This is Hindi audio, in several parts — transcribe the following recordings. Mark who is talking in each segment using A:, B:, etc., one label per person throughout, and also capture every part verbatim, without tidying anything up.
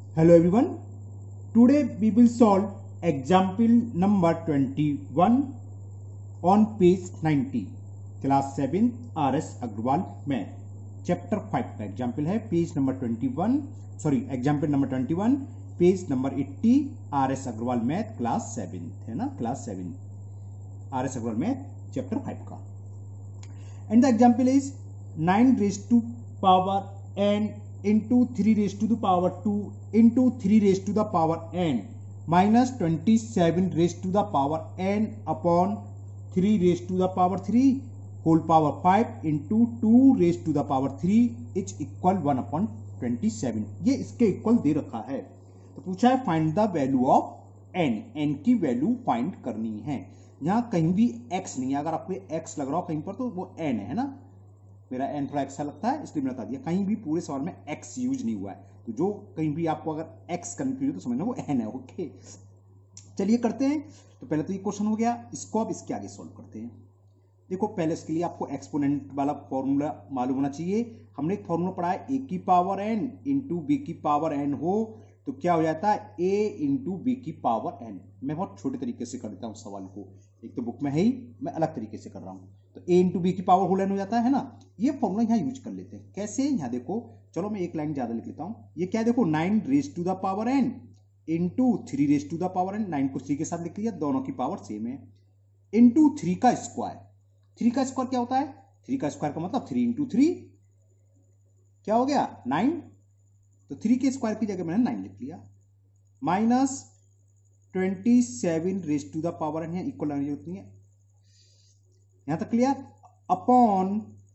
A: Hello everyone. Today we will solve example number twenty-one on page ninety. Class seven R S Agrawal Math. Chapter five का example है page number twenty-one. Sorry, example number twenty-one, page number eighty. R S Agrawal Math class seven है ना, class seven. R S Agrawal Math chapter five का. And the example is nine raised to power n into three raised to the power two into three raised to the power n minus twenty-seven raised to the power n upon three raised to the power three whole power five into two raised to the power three is equal one upon twenty-seven. ये इसके इक्वल दे रखा है. तो पूछा है find the value of n. n की वैल्यू फाइंड करनी है. यहाँ कहीं भी x नहीं है. अगर आपको x लग रहा हो कहीं पर तो वो n है ना. मेरा n थोड़ा एक्स्ट्रा लगता है इसलिए मैंने बता दिया. कहीं भी पूरे सवाल में x यूज नहीं हुआ है. तो जो कहीं भी आपको अगर x कंफ्यूज हो तो समझना वो n है. ओके, चलिए करते हैं. तो पहले तो ये क्वेश्चन हो गया. इसको अब इसके आगे सॉल्व करते हैं. देखो पहले इसके लिए आपको एक्सपोनेंट वाला फॉर्मूला मालूम होना चाहिए. हमने एक फॉर्मूला पढ़ा है a की पावर n इंटू बी की पावर n हो तो क्या हो जाता है a इंटू बी की पावर n. मैं बहुत छोटे तरीके से कर देता हूँ सवाल को. एक तो बुक में है ही, मैं अलग तरीके से कर रहा हूँ. तो a इंटू बी की पावर होल n हो जाता है ना. ये फॉर्मूला यहाँ यूज कर लेते हैं. कैसे? यहाँ देखो, चलो मैं एक लाइन ज्यादा लिख लेता हूँ. ये क्या है देखो, nine raise to the power n into three raise to the power n. Nine को थ्री के साथ लिख लिया, दोनों की पावर सेम है. इंटू थ्री का स्क्वायर. थ्री का स्क्वायर क्या होता है? थ्री का स्क्वायर का मतलब थ्री इंटू थ्री क्या हो गया? नाइन. तो थ्री के स्क्वायर की जगह मैंने नाइन लिख लिया. Minus twenty seven raise to the power n. Equal लगाने की जरूरत नहीं है. यहां तक क्लियर? अपॉन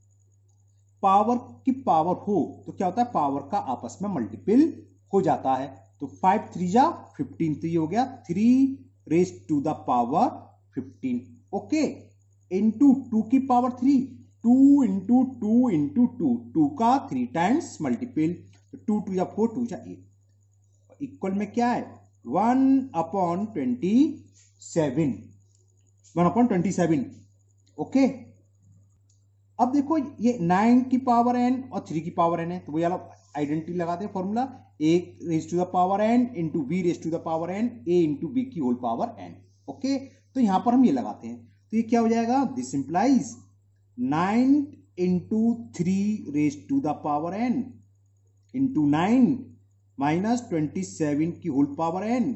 A: पावर की पावर हो तो क्या होता है? पावर का आपस में मल्टीपल हो जाता है. तो फाइव थ्री जा फिफ्टीन. तो ये हो गया three raise to the power fifteen. Okay, into two की power three. Two into two into two. Two का three times multiple. Two two या फोर, टू या एट. इक्वल में क्या है? One upon twenty seven. One upon twenty seven. Okay, अब देखो ये नाइन की पावर n और थ्री की पावर n है. तो वो यार आइडेंटिटी लगाते हैं formula. a raise to the power n into B raise to the power n a into B की होल पावर n. ओके, तो यहां पर हम ये लगाते हैं. तो ये क्या हो जाएगा? This implies nine into three raise to the power n into nine minus twenty seven की whole power n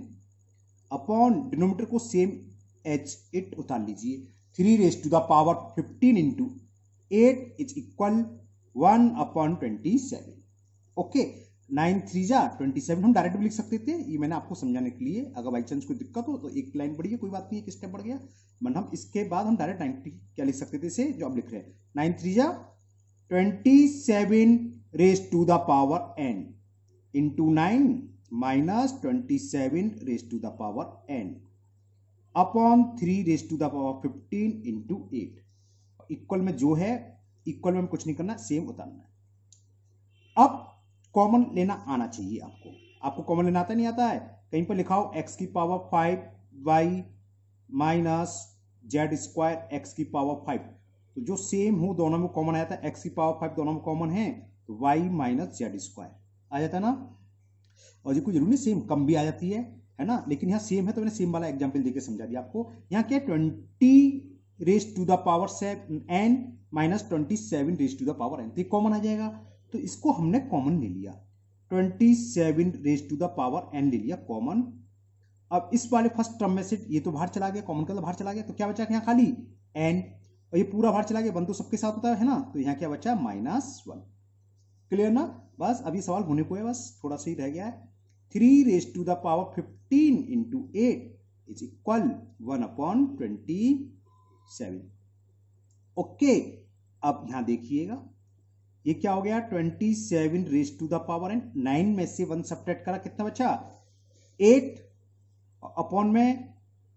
A: upon denominator को सेम एच इट उतार लीजिए. Three raise to the power fifteen into eight is equal one upon twenty seven. Okay, nine three जा ट्वेंटी सेवन. हम डायरेक्ट भी लिख सकते थे. ये मैंने आपको समझाने के लिए, अगर बाई चांस कोई दिक्कत हो तो एक लाइन बढ़ी है, कोई बात नहीं, एक स्टेप बढ़ गया. बट हम इसके बाद हम डायरेक्ट नाइनटी क्या लिख सकते थे इसे, जो आप लिख रहे हैं. नाइन थ्री जा twenty seven raise to the power n into nine minus twenty seven raise to the power n upon three raise to the power fifteen into eight. Equal में जो है, इक्वल में कुछ नहीं करना, सेम उतारना है. अब कॉमन लेना आना चाहिए आपको. आपको कॉमन लेना आता नहीं आता है? कहीं पर लिखा हो x की power five Y minus Z square X की पावर फाइव. तो जो सेम हो दोनों में कॉमन आया था. x की पावर फाइव दोनों में कॉमन है तो y माइनस जेड स्क्वायर आ जाता है ना. और ये कोई जरूरी नहीं सेम, कम भी आ जाती है है ना. लेकिन यहाँ सेम है तो मैंने सेम वाला एग्जाम्पल देकर समझा दिया आपको. यहाँ क्या twenty raise to the power seven n minus twenty seven raise to the power n. तो कॉमन आ जाएगा. तो इसको हमने कॉमन ले लिया. Twenty seven raise to the power n ले लिया कॉमन. अब इस वाले फर्स्ट टर्म में से ये तो बाहर चला गया, कॉमन का तो बाहर चला गया. तो क्या बचा यहाँ खाली एन. और ये पूरा बाहर चला गया, वन तो सबके साथ होता है ना. तो यहाँ क्या बचा? Minus one. क्लियर ना? बस अभी सवाल होने को है, बस थोड़ा सा ही रह गया है. Three raise to the power fifteen into eight is equal one upon twenty seven. Okay, अब यहां देखिएगा ये क्या हो गया? Twenty seven raise to the power n. Nine में से वन सब्ट्रैक्ट करा, कितना बचा? एट. अपॉन में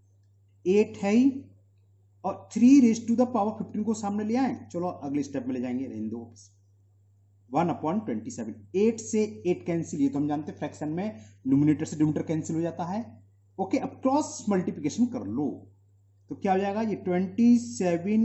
A: एट है ही, और three raise to the power fifteen को सामने ले आए. चलो अगले स्टेप में ले जाएंगे, रहने दो. One upon twenty seven. Eight से एट कैंसिल, ये तो हम जानते हैं फ्रैक्शन में न्यूमरेटर से डिनोमिनेटर कैंसिल हो जाता है. ओके, अब क्रॉस मल्टीप्लिकेशन कर लो तो क्या हो जाएगा? ये ट्वेंटी सेवन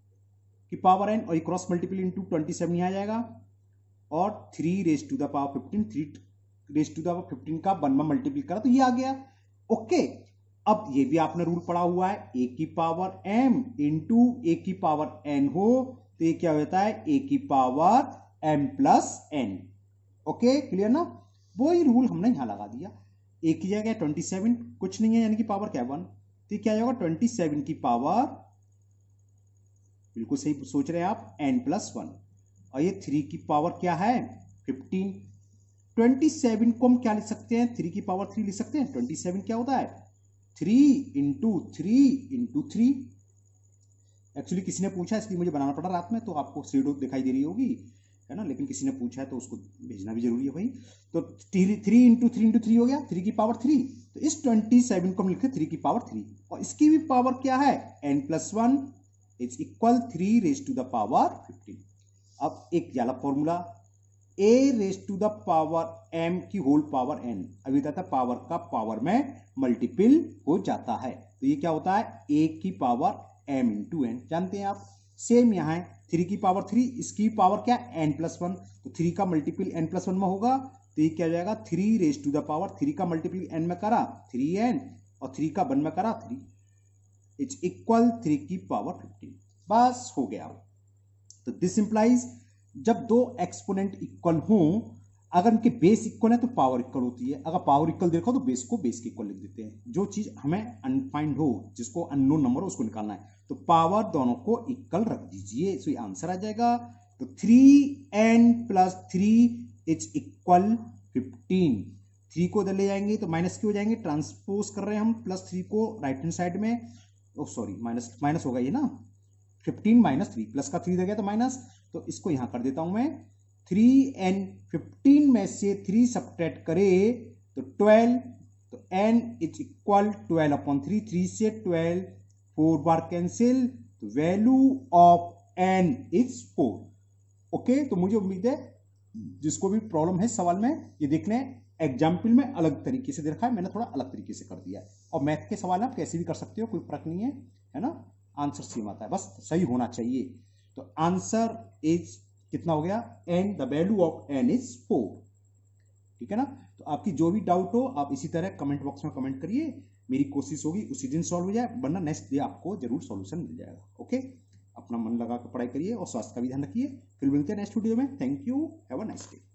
A: की पावर n और ये cross multiple into twenty seven आ जाएगा. और three raise to the power fifteen. Three raise to the power fifteen का वन में मल्टीप्लाई करा तो ये आ गया। ओके, अब ये भी आपने रूल पढ़ा हुआ है, ए की पावर एम इंटू ए की पावर एन हो तो ये क्या होता है, ए की power m plus n. Okay, clear ना? वही रूल हमने यहां लगा दिया। ए की जगह ट्वेंटी सेवन कुछ नहीं है, यानी कि पावर क्या वन, तो क्या होगा ट्वेंटी सेवन की पावर, बिल्कुल सही सोच रहे हैं आप, एन प्लस वन। और ये थ्री की पावर क्या है, फिफ्टीन। ट्वेंटी सेवन को हम क्या लिख सकते हैं, थ्री की पावर थ्री लिख सकते हैं। ट्वेंटी सेवन क्या होता है, three into three into three. Actually किसी ने पूछा, इसलिए मुझे बनाना पड़ा रात में, तो आपको शेडो दिखाई दे रही होगी, है ना, लेकिन किसी ने पूछा है तो उसको भेजना भी जरूरी है भाई। तो three into three into three हो गया, थ्री की पावर थ्री। तो इस ट्वेंटी सेवन को हम लिखते थ्री की पावर थ्री, और इसकी भी पावर क्या है, n plus one is equal three raise to the power fifteen. अब एक वाला formula, a raise to the power m की होल पावर एन, अभी तक पावर का पावर में मल्टीपल हो जाता है, तो ये क्या होता है, ए की पावर एम इंटू एन, जानते हैं आप। सेम यहाँ है, थ्री की पावर थ्री, इसकी पावर क्या, एन प्लस वन, तो थ्री का मल्टीपल एन प्लस वन में होगा, तो ये क्या हो जाएगा, three raise to the power, three का मल्टीपल एन में करा थ्री एन, और थ्री का वन में करा थ्री, इट्स इक्वल थ्री की पावर फिफ्टीन। बस हो गया। तो दिस इंप्लाइज जब दो एक्सपोनेंट इक्वल हों, अगर उनके बेस इक्वल है तो पावर इक्वल होती है, अगर पावर इक्वल देखो तो बेस को बेस के इक्वल लिख देते हैं। जो चीज हमें अनफाइंड हो, जिसको अननोन नंबर हो, उसको निकालना है, तो पावर दोनों को इक्वल रख दीजिए, सो आंसर आ जाएगा। तो three n plus three is equal fifteen. Three को इधर ले जाएंगे तो माइनस क्यों हो जाएंगे, ट्रांसपोज कर रहे हैं हम प्लस थ्री को राइट हैंड साइड में, ओ सॉरी माइनस माइनस होगा ये ना, फिफ्टीन माइनस थ्री, प्लस का थ्री दे गया तो माइनस, तो इसको यहां कर देता हूं मैं, थ्री एन, फिफ्टीन में से थ्री सब्ट्रैक्ट करे तो ट्वेल्व, तो n is equal twelve upon three, three से ट्वेल्व फोर बार कैंसिल, तो value of n is four. Okay, तो मुझे उम्मीद है जिसको भी प्रॉब्लम है सवाल में, ये देख लें एग्जाम्पल में अलग तरीके से दे रखा है, मैंने थोड़ा अलग तरीके से कर दिया है, और मैथ के सवाल आप कैसे भी कर सकते हो, कोई फर्क नहीं है, है ना, आंसर सेम आता है, बस सही होना चाहिए। तो आंसर इज कितना हो गया, n, the value of n is four. ठीक है ना? तो आपकी जो भी डाउट हो आप इसी तरह कमेंट बॉक्स में कमेंट करिए, मेरी कोशिश होगी उसी दिन सॉल्व हो जाए, वरना नेक्स्ट डे आपको जरूर सॉल्यूशन मिल जाएगा। ओके, अपना मन लगा कर पढ़ाई करिए और स्वास्थ्य का भी ध्यान रखिए। फिर मिलते हैं नेक्स्ट वीडियो में। Thank you, have a nice day.